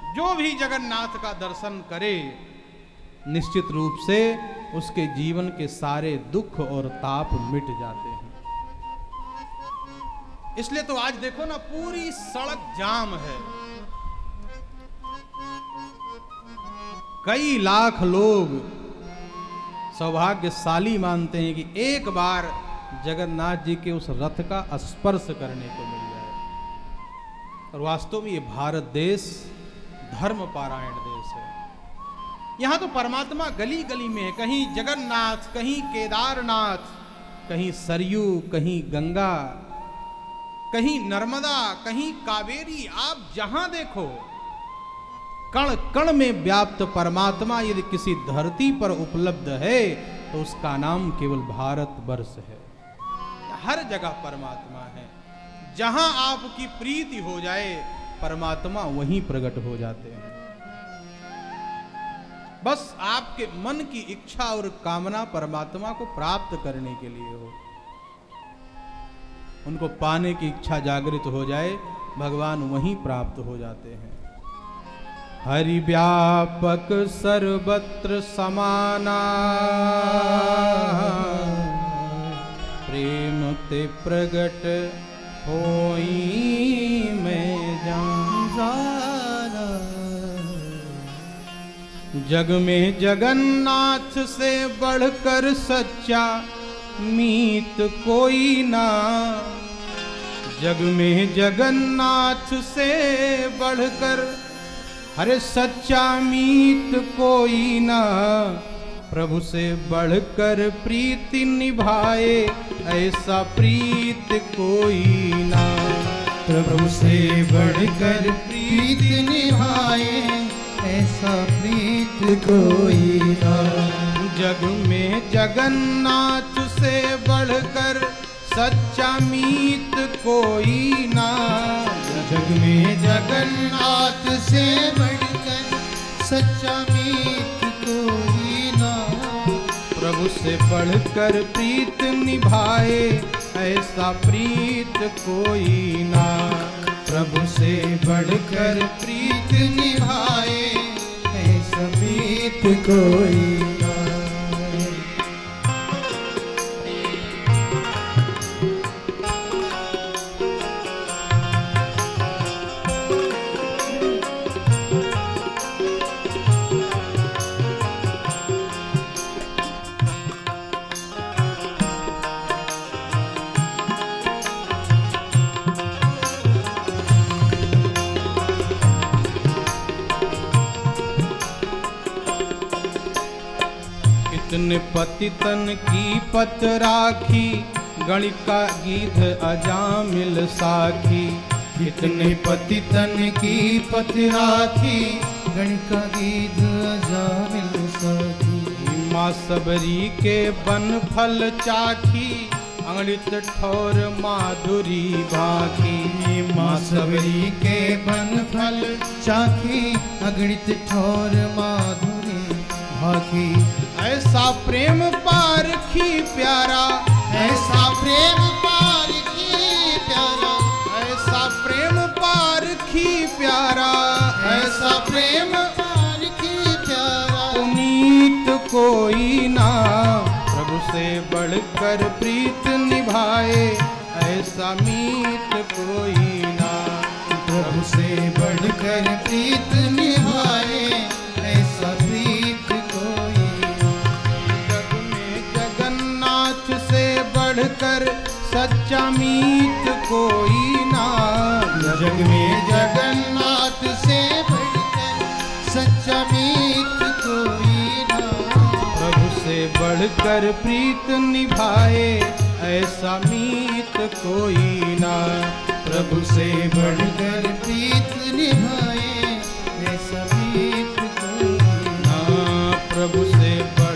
जो भी जगन्नाथ का दर्शन करे निश्चित रूप से उसके जीवन के सारे दुख और ताप मिट जाते हैं। इसलिए तो आज देखो ना, पूरी सड़क जाम है। कई लाख लोग सौभाग्यशाली मानते हैं कि एक बार जगन्नाथ जी के उस रथ का स्पर्श करने को मिल जाए। और वास्तव में ये भारत देश धर्म पारायण देश है। यहां तो परमात्मा गली गली में है। कहीं जगन्नाथ, कहीं केदारनाथ, कहीं सरयू, कहीं गंगा, कहीं नर्मदा, कहीं कावेरी। आप जहां देखो कण कण में व्याप्त परमात्मा यदि किसी धरती पर उपलब्ध है तो उसका नाम केवल भारत वर्ष है। हर जगह परमात्मा है। जहां आपकी प्रीति हो जाए परमात्मा वहीं प्रकट हो जाते हैं। बस आपके मन की इच्छा और कामना परमात्मा को प्राप्त करने के लिए हो, उनको पाने की इच्छा जागृत हो जाए, भगवान वहीं प्राप्त हो जाते हैं। हरि व्यापक सर्वत्र समाना, प्रेम ते प्रगट होई मैं जाना। जग में जगन्नाथ से बढ़कर सच्चा मीत कोई ना। जग में जगन्नाथ से बढ़कर अरे सच्चा मीत कोई ना। प्रभु से बढ़कर प्रीति निभाए ऐसा प्रीत कोई ना। प्रभु से बढ़कर प्रीति निभाए ऐसा प्रीत कोई ना। जग में जगन्नाथ से बढ़कर सच्चा मीत कोई ना। जग में जगन्नाथ से बढ़कर सच्चा मीत कोई ना। प्रभु से बढ़कर प्रीत निभाए ऐसा प्रीत कोई ना। प्रभु से बढ़कर प्रीत निभाए ऐसा प्रीत कोई ना। कितने पतितन की पत राखी, गणिका गीध अजामिल साखी। कितने पतितन की पत राखी, गणिका गीध अजामिल साखी। माँ सबरी के बन फल चाखी, अमृत ठोर माधुरी भाखी। माँ सबरी के बन फल चाखी, अगणित ठोर माधुरी भाखी। ऐसा प्रेम पारखी प्यारा, ऐसा प्रेम पारखी प्यारा। ऐसा प्रेम पारखी प्यारा। ऐसा प्रेम पारखी प्यारा। पुनीत कोई ना। प्रभु से बढ़कर प्रीत निभाए ऐसा मीत कोई ना। प्रभु से बढ़कर प्रीत निभाए ऐसा प्रीत कोई ना। जग में जगन्नाथ से बढ़कर सच्चा मीत कोई ना। जग में जगन्नाथ से बढ़कर सच्चा मीत कोई ना। प्रभु से बढ़कर प्रीत निभाए ऐसा मीत कोई ना। प्रभु से बढ़कर प्रीत निभाए ऐसा प्रीत कोई ना। प्रभु से